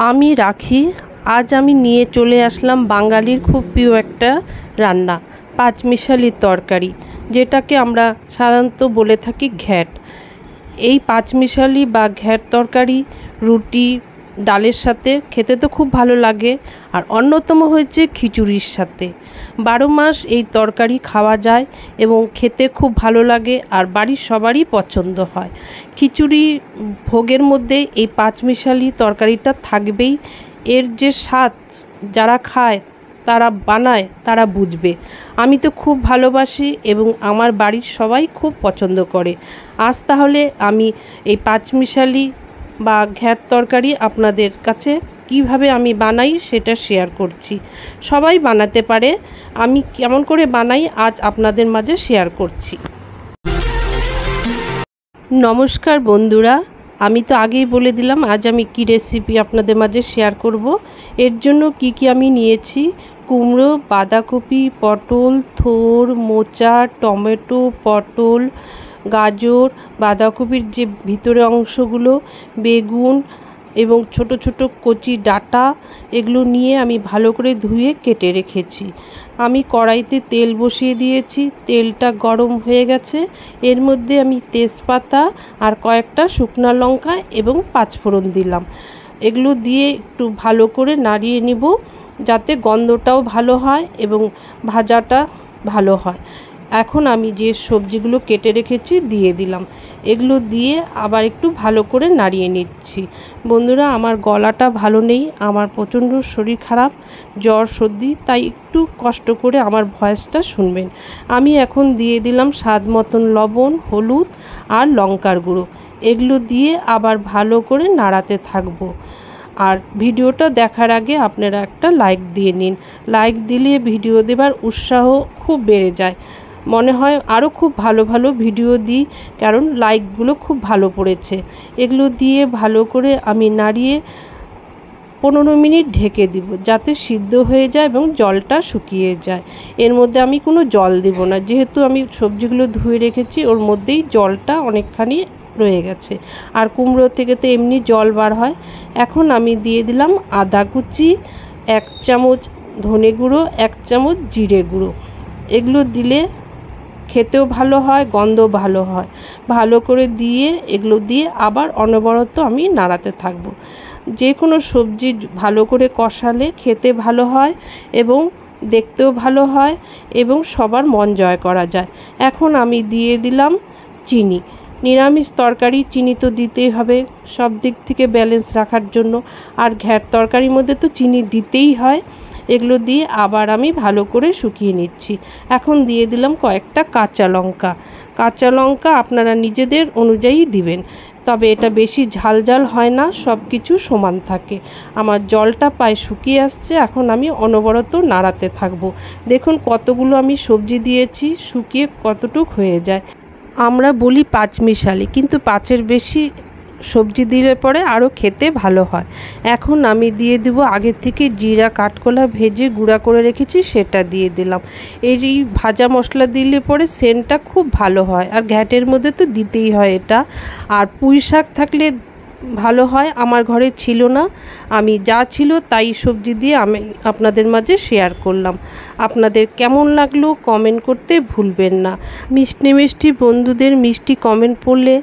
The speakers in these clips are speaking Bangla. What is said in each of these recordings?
আমি রাখি। আজ আমি নিয়ে চলে আসলাম বাঙালির খুব প্রিয় একটা রান্না, পাঁচমিশালি তরকারি, যেটাকে আমরা সাধারণত বলে থাকি ঘ্যাট। এই পাঁচমিশালি বা ঘ্যাট তরকারি রুটি ডালের সাথে খেতে তো খুব ভালো লাগে, আর অন্যতম হয়েছে খিচুড়ির সাথে। 12 মাস এই তরকারি খাওয়া যায় এবং খেতে খুব ভালো লাগে, আর বাড়ির সবারই পছন্দ হয়। খিচুড়ি ভোগের মধ্যে এই পাঁচমিশালি তরকারিটা থাকবেই। এর যে স্বাদ যারা খায়, তারা বানায়, তারা বুঝবে। আমি তো খুব ভালোবাসি এবং আমার বাড়ির সবাই খুব পছন্দ করে। আজ তাহলে আমি এই পাঁচমিশালি বা ঘ্যাট তরকারি আপনাদের কাছে কিভাবে আমি বানাই সেটা শেয়ার করছি। সবাই বানাতে পারে, আমি কেমন করে বানাই আজ আপনাদের মাঝে শেয়ার করছি। নমস্কার বন্ধুরা, আমি তো আগেই বলে দিলাম আজ আমি কি রেসিপি আপনাদের মাঝে শেয়ার করব। এর জন্য কি আমি নিয়েছি: কুমড়ো, বাঁধাকপি, পটল, থোড়, মোচা, টমেটো, পটল, গাজর, বাঁধাকপির যে ভিতরের অংশগুলো, বেগুন এবং ছোট ছোট কচি ডাঁটা, এগুলো নিয়ে আমি ভালো করে ধুয়ে কেটে রেখেছি। আমি কড়াইতে তেল বসিয়ে দিয়েছি, তেলটা গরম হয়ে গেছে। এর মধ্যে আমি তেজপাতা আর কয়েকটা শুকনো লঙ্কা এবং পাঁচফোড়ন দিলাম। এগুলো দিয়ে একটু ভালো করে নাড়িয়ে নিব, যাতে গন্ধটাও ভালো হয় এবং ভাজাটা ভালো হয়। এখন আমি যে সবজিগুলো কেটে রেখেছি দিয়ে দিলাম। এগুলো দিয়ে আবার একটু ভালো করে নাড়িয়ে নিচ্ছি। বন্ধুরা, আমার গলাটা ভালো নেই, আমার প্রচণ্ড শরীর খারাপ, জ্বর সর্দি, তাই একটু কষ্ট করে আমার ভয়েসটা শুনবেন। আমি এখন দিয়ে দিলাম স্বাদ মতন লবণ, হলুদ আর লঙ্কার গুঁড়ো। এগুলো দিয়ে আবার ভালো করে নাড়াতে থাকবো। আর ভিডিওটা দেখার আগে আপনারা একটা লাইক দিয়ে নিন। লাইক দিলে ভিডিও দেবার উৎসাহ খুব বেড়ে যায়, মনে হয় আরও খুব ভালো ভালো ভিডিও দিই, কারণ লাইকগুলো খুব ভালো পড়েছে। এগুলো দিয়ে ভালো করে আমি নাড়িয়ে 15 মিনিট ঢেকে দিব, যাতে সিদ্ধ হয়ে যায় এবং জলটা শুকিয়ে যায়। এর মধ্যে আমি কোনো জল দেব না, যেহেতু আমি সবজিগুলো ধুয়ে রেখেছি, ওর মধ্যেই জলটা অনেকখানি রয়ে গেছে। আর কুমড়ো থেকে তো এমনি জল বার হয়। এখন আমি দিয়ে দিলাম আদা কুচি, 1 চামচ ধনে গুঁড়ো, 1 চামচ জিরে গুঁড়ো। এগুলো দিলে খেতেও ভালো হয়, গন্ধ ভালো হয়। ভালো করে দিয়ে এগুলো দিয়ে আবার অনবরত আমি নাড়াতে থাকবো। যে কোনো সবজি ভালো করে কষালে খেতে ভালো হয় এবং দেখতেও ভালো হয় এবং সবার মন জয় করা যায়। এখন আমি দিয়ে দিলাম চিনি। নিরামিষ তরকারি চিনি তো দিতেই হবে, সব দিক থেকে ব্যালেন্স রাখার জন্য। আর ঘ্যাট তরকারির মধ্যে তো চিনি দিতেই হয়। এগুলো দিয়ে আবার আমি ভালো করে শুকিয়ে নিচ্ছি। এখন দিয়ে দিলাম কয়েকটা কাঁচা লঙ্কা। কাঁচা লঙ্কা আপনারা নিজেদের অনুযায়ী দিবেন, তবে এটা বেশি ঝাল ঝাল হয় না, সব কিছু সমান থাকে। আমার জলটা প্রায় শুকিয়ে আসছে, এখন আমি অনবরত নাড়াতে থাকবো। দেখুন কতগুলো আমি সবজি দিয়েছি, শুকিয়ে কতটুক হয়ে যায়। আমরা বলি পাঁচমিশালি, কিন্তু 5-এর বেশি সবজি দিলে পরে আরও খেতে ভালো হয়। এখন আমি দিয়ে দেব আগে থেকে জিরা কাঠকলা ভেজে গুঁড়া করে রেখেছি, সেটা দিয়ে দিলাম। এই ভাজা মশলা দিলে পরে সেন্টটা খুব ভালো হয়, আর ঘ্যাটের মধ্যে তো দিতেই হয় এটা। আর পুঁই শাক থাকলে ভালো হয়, আমার ঘরে ছিল না, আমি যা ছিল তাই সবজি দিয়ে আমি আপনাদের মাঝে শেয়ার করলাম। আপনাদের কেমন লাগলো কমেন্ট করতে ভুলবেন না। মিষ্টি মিষ্টি বন্ধুদের মিষ্টি কমেন্ট পড়লে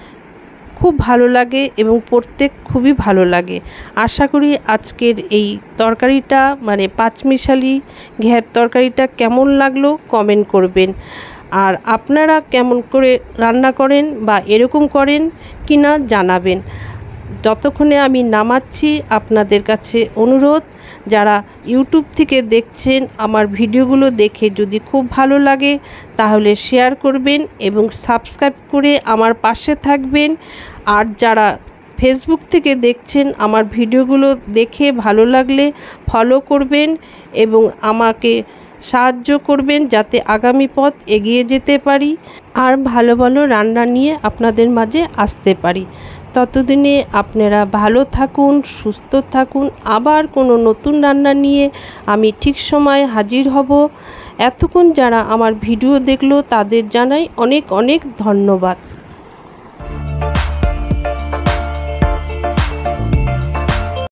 খুব ভালো লাগে এবং পড়তে খুবই ভালো লাগে। আশা করি আজকের এই তরকারিটা মানে পাঁচমিশালি ঘ্যাট তরকারিটা কেমন লাগলো কমেন্ট করবেন। আর আপনারা কেমন করে রান্না করেন বা এরকম করেন কি না জানাবেন। যতক্ষণে আমি নামাচ্ছি, আপনাদের কাছে অনুরোধ, যারা ইউটিউব থেকে দেখছেন আমার ভিডিওগুলো দেখে যদি খুব ভালো লাগে তাহলে শেয়ার করবেন এবং সাবস্ক্রাইব করে আমার পাশে থাকবেন। আর যারা ফেসবুক থেকে দেখছেন আমার ভিডিওগুলো দেখে ভালো লাগলে ফলো করবেন এবং আমাকে সাহায্য করবেন, যাতে আগামী পথ এগিয়ে যেতে পারি আর ভালো ভালো রান্না নিয়ে আপনাদের মাঝে আসতে পারি। ততদিনে আপনারা ভালো থাকুন, সুস্থ থাকুন। আবার কোনো নতুন রান্না নিয়ে আমি ঠিক সময় হাজির হব। এতক্ষণ যারা আমার ভিডিও দেখলো তাদের জানাই অনেক অনেক ধন্যবাদ।